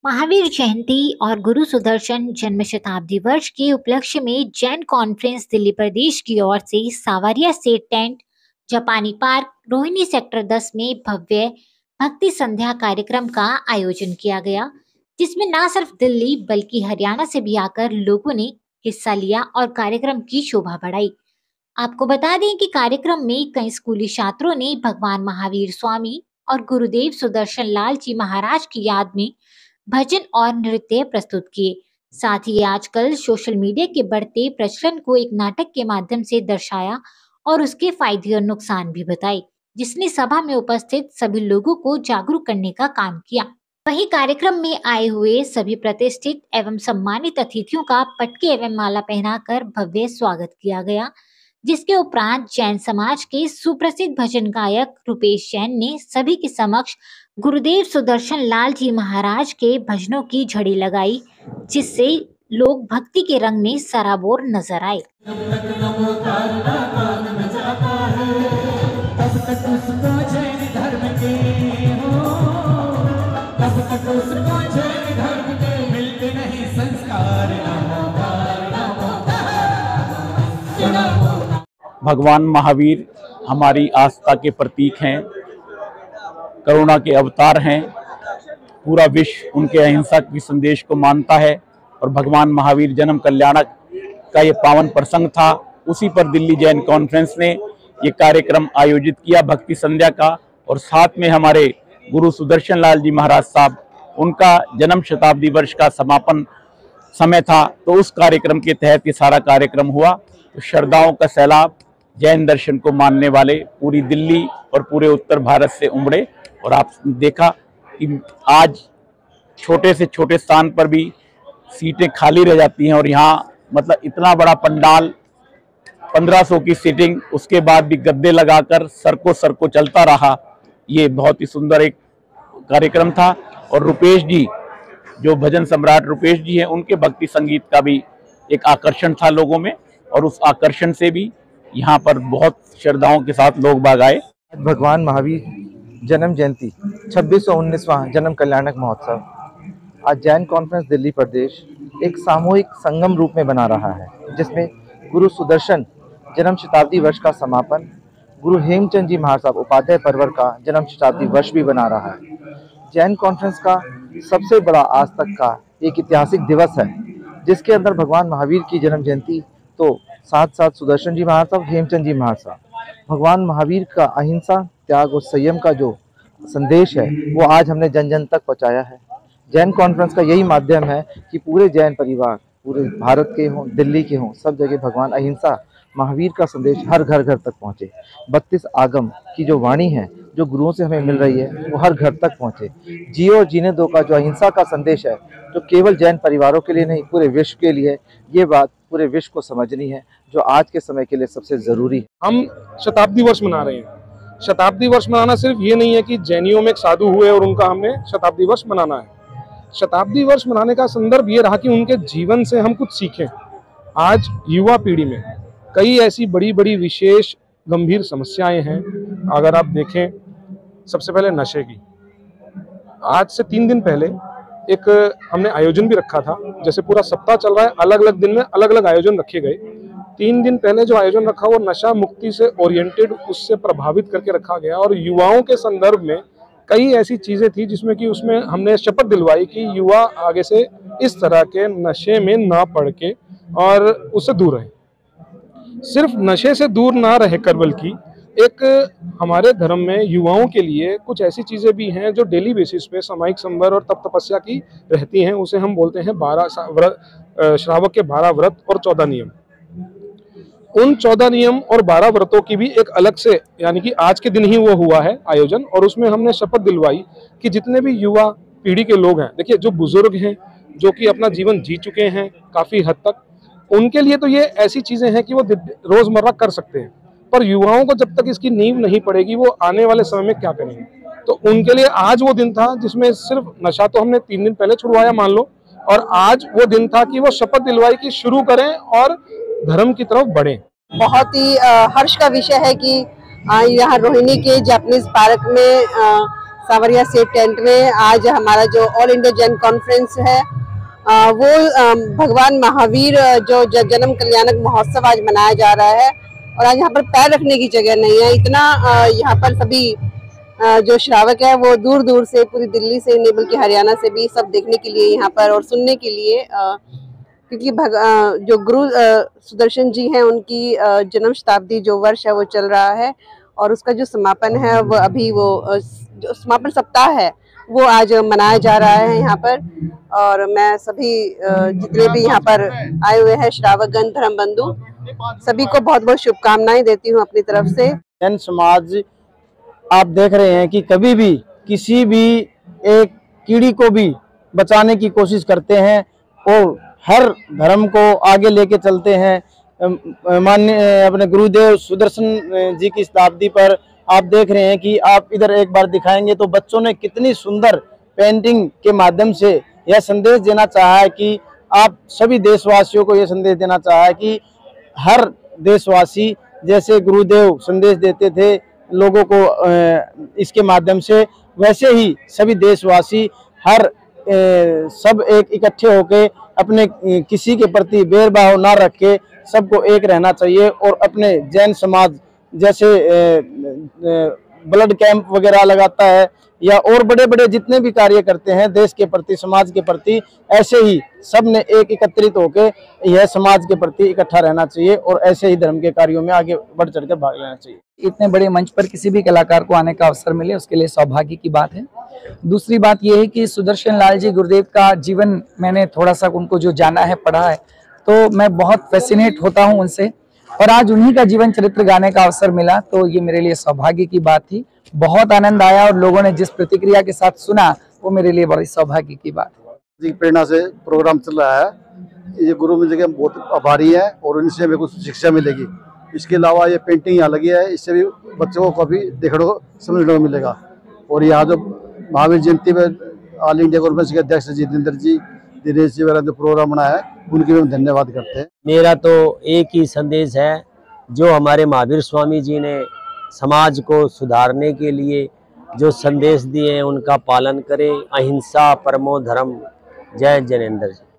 महावीर जयंती और गुरु सुदर्शन जन्म शताब्दी वर्ष के उपलक्ष्य में जैन कॉन्फ्रेंस दिल्ली प्रदेश की ओर से सावरिया से टेंट जापानी पार्क रोहिणी सेक्टर 10 में भव्य भक्ति संध्या कार्यक्रम का आयोजन किया गया, जिसमें न सिर्फ दिल्ली बल्कि हरियाणा से भी आकर लोगों ने हिस्सा लिया और कार्यक्रम की शोभा बढ़ाई। आपको बता दें कि कार्यक्रम में कई स्कूली छात्रों ने भगवान महावीर स्वामी और गुरुदेव सुदर्शन लाल जी महाराज की याद में भजन और नृत्य प्रस्तुत किए। साथ ही आजकल सोशल मीडिया के बढ़ते प्रचलन को एक नाटक के माध्यम से दर्शाया और उसके फायदे और नुकसान भी बताए, जिसने सभा में उपस्थित सभी लोगों को जागरूक करने का काम किया। वहीं कार्यक्रम में आए हुए सभी प्रतिष्ठित एवं सम्मानित अतिथियों का पटके एवं माला पहनाकर भव्य स्वागत किया गया, जिसके उपरांत जैन समाज के सुप्रसिद्ध भजन गायक रुपेश जैन ने सभी के समक्ष गुरुदेव सुदर्शन लाल जी महाराज के भजनों की झड़ी लगाई, जिससे लोग भक्ति के रंग में सराबोर नजर आए। भगवान महावीर हमारी आस्था के प्रतीक हैं, करुणा के अवतार हैं। पूरा विश्व उनके अहिंसा के संदेश को मानता है और भगवान महावीर जन्म कल्याणक का ये पावन प्रसंग था। उसी पर दिल्ली जैन कॉन्फ्रेंस ने ये कार्यक्रम आयोजित किया भक्ति संध्या का, और साथ में हमारे गुरु सुदर्शन लाल जी महाराज साहब, उनका जन्म शताब्दी वर्ष का समापन समय था, तो उस कार्यक्रम के तहत ये सारा कार्यक्रम हुआ। तो श्रद्धाओं का सैलाब जैन दर्शन को मानने वाले पूरी दिल्ली और पूरे उत्तर भारत से उमड़े, और आप देखा कि आज छोटे से छोटे स्थान पर भी सीटें खाली रह जाती हैं, और यहाँ मतलब इतना बड़ा पंडाल 1500 की सीटिंग, उसके बाद भी गद्दे लगाकर सर को चलता रहा। ये बहुत ही सुंदर एक कार्यक्रम था। और रुपेश जी, जो भजन सम्राट रुपेश जी हैं, उनके भक्ति संगीत का भी एक आकर्षण था लोगों में, और उस आकर्षण से भी यहाँ पर बहुत श्रद्धाओं के साथ लोग बाग आए। भगवान महावीर जन्म जयंती 2619वां जन्म कल्याणक महोत्सव आज जैन कॉन्फ्रेंस दिल्ली प्रदेश एक सामूहिक संगम रूप में बना रहा है, जिसमें गुरु सुदर्शन जन्म शताब्दी वर्ष का समापन, गुरु हेमचंद जी महाराज साहब उपाध्याय परवर का जन्म शताब्दी वर्ष भी बना रहा है। जैन कॉन्फ्रेंस का सबसे बड़ा आज तक का एक ऐतिहासिक दिवस है, जिसके अंदर भगवान महावीर की जन्म जयंती, तो साथ साथ सुदर्शन जी महाराज साहब, हेमचंद जी महाराज साहब, भगवान महावीर का अहिंसा, त्याग और संयम का जो संदेश है वो आज हमने जन जन तक पहुंचाया है। जैन कॉन्फ्रेंस का यही माध्यम है कि पूरे जैन परिवार, पूरे भारत के हों, दिल्ली के हों, सब जगह भगवान अहिंसा महावीर का संदेश हर घर घर तक पहुंचे। 32 आगम की जो वाणी है, जो गुरुओं से हमें मिल रही है, वो हर घर तक पहुंचे। जियो और जीने दो का जो अहिंसा का संदेश है, जो केवल जैन परिवारों के लिए नहीं, पूरे विश्व के लिए, ये बात पूरे विश्व को समझनी है, जो आज के समय के लिए सबसे जरूरी है। हम शताब्दी वर्ष मना रहे हैं। शताब्दी वर्ष मनाना सिर्फ ये नहीं है कि जैनियों में एक साधु हुए और उनका हमने शताब्दी वर्ष मनाना है। शताब्दी वर्ष मनाने का संदर्भ ये रहा कि उनके जीवन से हम कुछ सीखें। आज युवा पीढ़ी में कई ऐसी बड़ी बड़ी विशेष गंभीर समस्याएं हैं। अगर आप देखें, सबसे पहले नशे की। आज से 3 दिन पहले एक हमने आयोजन भी रखा था, जैसे पूरा सप्ताह चल रहा है, अलग अलग दिन में अलग अलग आयोजन रखे गए। 3 दिन पहले जो आयोजन रखा वो नशा मुक्ति से ओरिएंटेड, उससे प्रभावित करके रखा गया, और युवाओं के संदर्भ में कई ऐसी चीजें थी जिसमें कि उसमें हमने शपथ दिलवाई कि युवा आगे से इस तरह के नशे में ना पड़ के और उससे दूर रहे। सिर्फ नशे से दूर ना रहे कर, बल्कि एक हमारे धर्म में युवाओं के लिए कुछ ऐसी चीजें भी हैं जो डेली बेसिस पे सामायिक संवर और तप तपस्या की रहती हैं। उसे हम बोलते हैं 12 व्रत, श्रावक के 12 व्रत और 14 नियम। उन 14 नियम और 12 व्रतों की भी एक अलग से, यानी कि आज के दिन ही वो हुआ है आयोजन, और उसमें हमने शपथ दिलवाई कि जितने भी युवा पीढ़ी के लोग हैं, देखिए जो बुजुर्ग हैं, जो कि अपना जीवन जी चुके हैं काफी हद तक, उनके लिए तो ये ऐसी चीजें हैं कि वो रोजमर्रा कर सकते हैं, पर युवाओं को जब तक इसकी नींव नहीं पड़ेगी, वो आने वाले समय में क्या करेंगे। तो उनके लिए आज वो दिन था जिसमें सिर्फ नशा तो हमने 3 दिन पहले छुड़वाया मान लो, और आज वो दिन था कि वो शपथ दिलवाई कि शुरू करें और धर्म की तरफ बढ़ें। बहुत ही हर्ष का विषय है कि यहाँ रोहिणी के जापानीज पार्क में सावरिया स्टेट टेंट में आज हमारा जो ऑल इंडिया जैन कॉन्फ्रेंस है वो भगवान महावीर जो जन्म कल्याणक महोत्सव आज मनाया जा रहा है। और आज यहाँ पर पैर रखने की जगह नहीं है, इतना यहाँ पर सभी जो श्रावक है वो दूर दूर से, पूरी दिल्ली से नहीं बल्कि हरियाणा से भी सब देखने के लिए यहाँ पर और सुनने के लिए, क्योंकि जो गुरु सुदर्शन जी हैं उनकी जन्म शताब्दी जो वर्ष है वो चल रहा है और उसका जो समापन है वो अभी वो जो समापन सप्ताह है वो आज मनाया जा रहा है यहाँ पर। और मैं सभी जितने भी यहाँ पर आए हुए हैं श्रावकगण, धर्म बंधु, सभी को बहुत बहुत शुभकामनाएं देती हूँ अपनी तरफ से। जैन समाज आप देख रहे हैं कि कभी भी किसी भी एक कीड़ी को भी बचाने की कोशिश करते हैं और हर धर्म को आगे लेके चलते हैं। माननीय अपने गुरुदेव सुदर्शन जी की शताब्दी पर आप देख रहे हैं कि आप इधर एक बार दिखाएंगे तो बच्चों ने कितनी सुंदर पेंटिंग के माध्यम से यह संदेश देना चाहा है कि आप सभी देशवासियों को यह संदेश देना चाहा है कि हर देशवासी जैसे गुरुदेव संदेश देते थे लोगों को इसके माध्यम से, वैसे ही सभी देशवासी हर सब एक इकट्ठे होके अपने किसी के प्रति भेदभाव ना रख के सबको एक रहना चाहिए। और अपने जैन समाज जैसे ब्लड कैंप वगैरह लगाता है या और बड़े बड़े जितने भी कार्य करते हैं देश के प्रति, समाज के प्रति, ऐसे ही सब ने एक एकत्रित होकर यह समाज के प्रति इकट्ठा रहना चाहिए और ऐसे ही धर्म के कार्यों में आगे बढ़ चढ़ कर भाग लेना चाहिए। इतने बड़े मंच पर किसी भी कलाकार को आने का अवसर मिले उसके लिए सौभाग्य की बात है। दूसरी बात यह है कि सुदर्शन लाल जी गुरुदेव का जीवन मैंने थोड़ा सा उनको जो जाना है, पढ़ा है, तो मैं बहुत फैसिनेट होता हूं उनसे और आज उन्हीं का जीवन चरित्र गाने का अवसर मिला तो ये मेरे लिए सौभाग्य की बात थी। बहुत आनंद आया और लोगों ने जिस प्रतिक्रिया के साथ सुना वो मेरे लिए बड़ी सौभाग्य की बात है। जी प्रेरणा से प्रोग्राम चल रहा है, ये गुरु मिल के बहुत आभारी है और इनसे हमें कुछ शिक्षा मिलेगी। इसके अलावा ये पेंटिंग यहाँ लगी है, इससे भी बच्चों को काफ़ी देखने को समझने को मिलेगा। और यहाँ जो महावीर जयंती में ऑल इंडिया कॉन्फ्रेंस के अध्यक्ष जितेंद्र जी, दिनेश जी वगैरह जो प्रोग्राम बनाया है उनके भी हम धन्यवाद करते हैं। मेरा तो एक ही संदेश है, जो हमारे महावीर स्वामी जी ने समाज को सुधारने के लिए जो संदेश दिए हैं उनका पालन करें। अहिंसा परमो धर्म। जय जैनेंद्र जी।